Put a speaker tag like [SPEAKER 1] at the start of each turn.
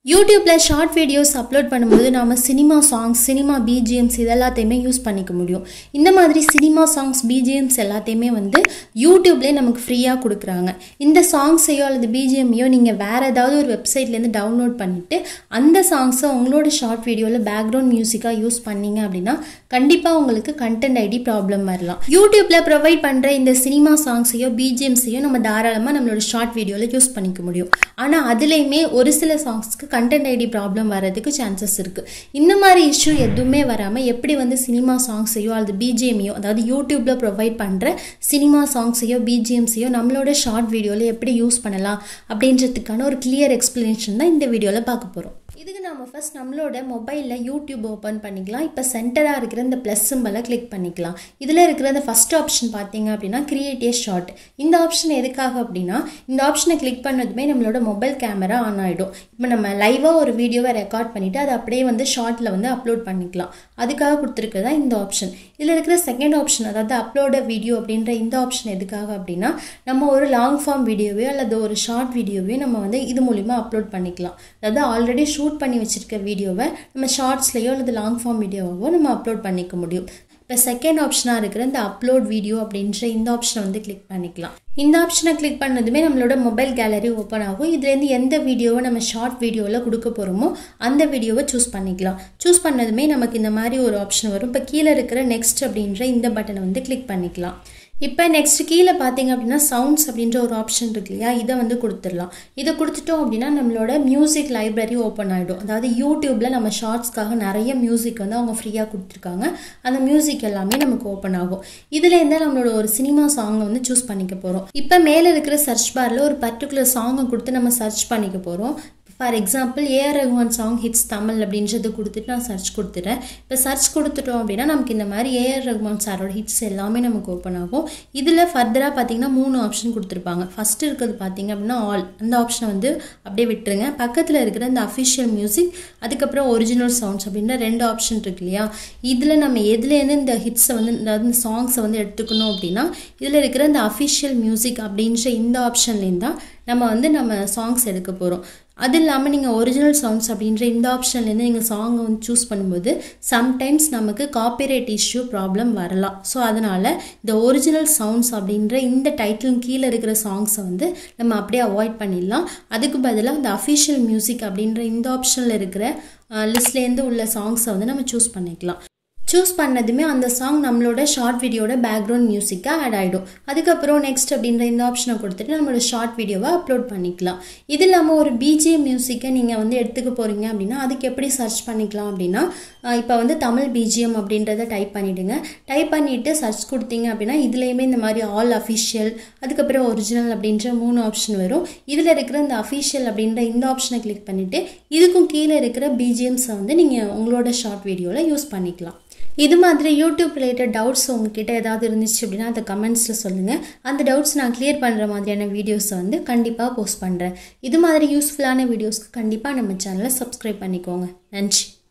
[SPEAKER 1] YouTube ல short videos upload பண்ணும்போது நாம சினிமா சாங்ஸ், சினிமா BGMs இதெல்லாத்தையுமே யூஸ் பண்ணிக்க முடியும். இந்த மாதிரி சினிமா சாங்ஸ், BGMs எல்லாத்தையுமே வந்து YouTubeல நமக்கு ஃப்ரீயா கொடுக்கறாங்க. இந்த சாங்ஸையோ அல்லது BGMையோ நீங்க வேற ஏதாவது ஒரு வெப்சைட்ல இருந்து டவுன்லோட் பண்ணிட்டு அந்த சாங்ஸை உங்களோட ஷார்ட் வீடியோல பேக்ரவுண்ட் மியூசிக்கா யூஸ் பண்ணீங்க அப்படினா கண்டிப்பா உங்களுக்கு கண்டென்ட் ஐடி ப்ராப்ளம் வரலாம். YouTubeல ப்ரொவைட் பண்ற இந்த சினிமா சாங்ஸையோ BGMஸையோ நம்ம தாராளமா நம்மளோட ஷார்ட் வீடியோல யூஸ் பண்ணிக்க முடியும். ஆனா அதுலயுமே ஒரு சில சாங்ஸ்க்கு content ID problem வரதுக்கு chances இருக்கு. இந்த மாதிரி issue எதுவுமே வராம எப்படி வந்து சினிமா சாங்ஸையோ அல்லது BGMையோ அதாவது YouTubeல ப்ரொவைட் பண்ற சினிமா சாங்ஸையோ BGMஸையோ நம்மளோட ஷார்ட் வீடியோல எப்படி யூஸ் பண்ணலாம் அப்படின்றதுக்கான ஒரு clear explanation தான் இந்த வீடியோல பார்க்க போறோம். இதுக்கு நாம ஃபர்ஸ்ட் நம்மளோட மொபைல்ல YouTube ஓபன் பண்ணிக்கலாம். இப்போ சென்டரா இருக்கிற இந்த பிளஸ் சிம்பலை கிளிக் பண்ணிக்கலாம். இதுல இருக்கிற இந்த ஃபர்ஸ்ட் ஆப்ஷன் பாத்தீங்க அப்படினா கிரியேட் a ஷார்ட். இந்த ஆப்ஷன் எதுக்காக அப்படினா இந்த ஆப்ஷனை கிளிக் பண்ணதுமே நம்மளோட மொபைல் கேமரா ஆன் ஆயிடும். இப்போ நம்ம லைவா ஒரு வீடியோவை ரெக்கார்ட் பண்ணிட்டு அதை அப்படியே வந்து ஷார்ட்ல வந்து அப்லோட் பண்ணிக்கலாம். அதுக்காக கொடுத்திருக்கிறதா இந்த ஆப்ஷன். இதுல இருக்கிற செகண்ட் ஆப்ஷன் அதாவது அப்லோட் வீடியோ அப்படின்ற இந்த ஆப்ஷன் எதுக்காக அப்படினா நம்ம ஒரு லாங் ஃபார்ம் வீடியோவே அல்லது ஒரு ஷார்ட் வீடியோவே நம்ம வந்து இது மூலமா அப்லோட் பண்ணிக்கலாம். அதாவது ஆல்ரெடி ஷூட் பண்ணி வச்சிருக்க வீடியோவை நம்ம ஷார்ட்ஸ்லயோ அல்லது லாங் ஃபார்ம் வீடியோவோ நம்ம அப்லோட் பண்ணிக்க முடியும். இப்போ செகண்ட் ஆப்ஷனா இருக்கிற இந்த அப்லோட் வீடியோ அப்படின்ற இந்த ஆப்ஷனை வந்து கிளிக் பண்ணிக்கலாம். இந்த ஆப்ஷனை கிளிக் பண்ணதுமே நம்மளோட மொபைல் கேலரி ஓப்பன் ஆகும். இதுலேருந்து எந்த வீடியோவை நம்ம ஷார்ட் வீடியோவில் கொடுக்க போகிறோமோ அந்த வீடியோவை சூஸ் பண்ணிக்கலாம். சூஸ் பண்ணதுமே நமக்கு இந்த மாதிரி ஒரு ஆப்ஷன் வரும். இப்போ கீழே இருக்கிற நெக்ஸ்ட் அப்படின்ற இந்த பட்டனை வந்து கிளிக் பண்ணிக்கலாம். இப்போ நெக்ஸ்ட் கீழே பார்த்தீங்க அப்படின்னா சவுண்ட்ஸ் அப்படின்ற ஒரு ஆப்ஷன் இருக்கு இல்லையா, இதை வந்து கொடுத்துடலாம். இதை கொடுத்துட்டோம் அப்படின்னா நம்மளோட மியூசிக் லைப்ரரி ஓப்பன் ஆகிடும். அதாவது யூடியூப்ல நம்ம ஷார்ட்ஸ்க்காக நிறைய மியூசிக் வந்து அவங்க ஃப்ரீயாக கொடுத்துருக்காங்க. அந்த மியூசிக் எல்லாமே நமக்கு ஓப்பன் ஆகும். இதுல இருந்தால் நம்மளோட ஒரு சினிமா சாங்கை வந்து சூஸ் பண்ணிக்க போகிறோம். இப்போ மேலே இருக்கிற சர்ச் பார்ல ஒரு பர்டிகுலர் சாங்கை கொடுத்து நம்ம சர்ச் பண்ணிக்க போகிறோம். For example AR Rahman song hits Tamil அப்படின்றது கொடுத்துட்டு நான் சர்ச் கொடுத்துட்டேன். இப்போ சர்ச் கொடுத்துட்டோம் அப்படின்னா நமக்கு இந்த மாதிரி ஏஆர் ரஹ்மான் சாரோட ஹிட்ஸ் எல்லாமே நமக்கு ஓப்பன் ஆகும். இதில் ஃபர்தராக பார்த்தீங்கன்னா 3 ஆப்ஷன் கொடுத்துருப்பாங்க. ஃபர்ஸ்ட் இருக்கிறது பார்த்தீங்க அப்படின்னா ஆல், அந்த ஆப்ஷனை வந்து அப்படியே விட்டுருங்க. பக்கத்தில் இருக்கிற இந்த அஃபிஷியல் மியூசிக், அதுக்கப்புறம் ஒரிஜினல் சவுண்ட்ஸ் அப்படின்ற 2 ஆப்ஷன் இருக்கு இல்லையா, இதில் நம்ம எதுலேருந்து இந்த ஹிட்ஸை வந்து அதாவது இந்த சாங்ஸை வந்து எடுத்துக்கணும் அப்படின்னா இதில் இருக்கிற இந்த அஃபிஷியல் மியூசிக் அப்படின்ற இந்த ஆப்ஷன்லேருந்து தான் நம்ம சாங்ஸ் எடுக்க போகிறோம். அது இல்லாமல் நீங்கள் ஒரிஜினல் சவுண்ட்ஸ் அப்படின்ற இந்த ஆப்ஷன்லேருந்து நீங்கள் சாங்கை வந்து சூஸ் பண்ணும்போது சம்டைம்ஸ் நமக்கு காப்பிரைட் இஷ்யூ ப்ராப்ளம் வரலாம். ஸோ அதனால் இந்த ஒரிஜினல் சவுண்ட்ஸ் அப்படின்ற இந்த டைட்டில் கீழே இருக்கிற சாங்ஸை வந்து நம்ம அப்படியே அவாய்ட் பண்ணிடலாம். அதுக்கு பதிலாக இந்த அஃபிஷியல் மியூசிக் அப்படின்ற இந்த ஆப்ஷனில் இருக்கிற லிஸ்ட்லேருந்து உள்ள சாங்ஸை வந்து நம்ம சூஸ் பண்ணிக்கலாம். சூஸ் பண்ணதுமே அந்த சாங் நம்மளோட ஷார்ட் வீடியோட பேக்ரவுண்ட் மியூசிக்காக ஆட் ஆகிடும். அதுக்கப்புறம் நெக்ஸ்ட் அப்படின்ற இந்த ஆப்ஷனை கொடுத்துட்டு நம்மளோட ஷார்ட் வீடியோவை அப்லோட் பண்ணிக்கலாம். இது இல்லாமல் ஒரு BGM மியூசிக்கை நீங்கள் வந்து எடுத்துக்க போகிறீங்க அப்படின்னா அதுக்கு எப்படி சர்ச் பண்ணிக்கலாம் அப்படின்னா இப்போ வந்து தமிழ் BGM அப்படின்றத டைப் பண்ணிவிடுங்க. டைப் பண்ணிவிட்டு சர்ச் கொடுத்தீங்க அப்படின்னா இதுலேயுமே இந்த மாதிரி ஆல் அஃபிஷியல் அதுக்கப்புறம் ஒரிஜினல் அப்படின்ற 3 ஆப்ஷன் வரும். இதில் இருக்கிற இந்த அஃபிஷியல் அப்படின்ற இந்த ஆப்ஷனை கிளிக் பண்ணிவிட்டு இதுக்கும் கீழே இருக்கிற BGMஸை வந்து நீங்கள் உங்களோட ஷார்ட் வீடியோவில் யூஸ் பண்ணிக்கலாம். இது மாதிரி யூடியூப் ரிலேட்டட் டவுட்ஸ் உங்ககிட்ட ஏதாவது இருந்துச்சு அப்படின்னா அதை கமெண்ட்ஸில் சொல்லுங்கள். அந்த டவுட்ஸ் நான் கிளியர் பண்ணுற மாதிரியான வீடியோஸை வந்து கண்டிப்பாக போஸ்ட் பண்ணுறேன். இது மாதிரி யூஸ்ஃபுல்லான வீடியோஸ்க்கு கண்டிப்பாக நம்ம சேனலை சப்ஸ்கிரைப் பண்ணிக்கோங்க. நன்றி.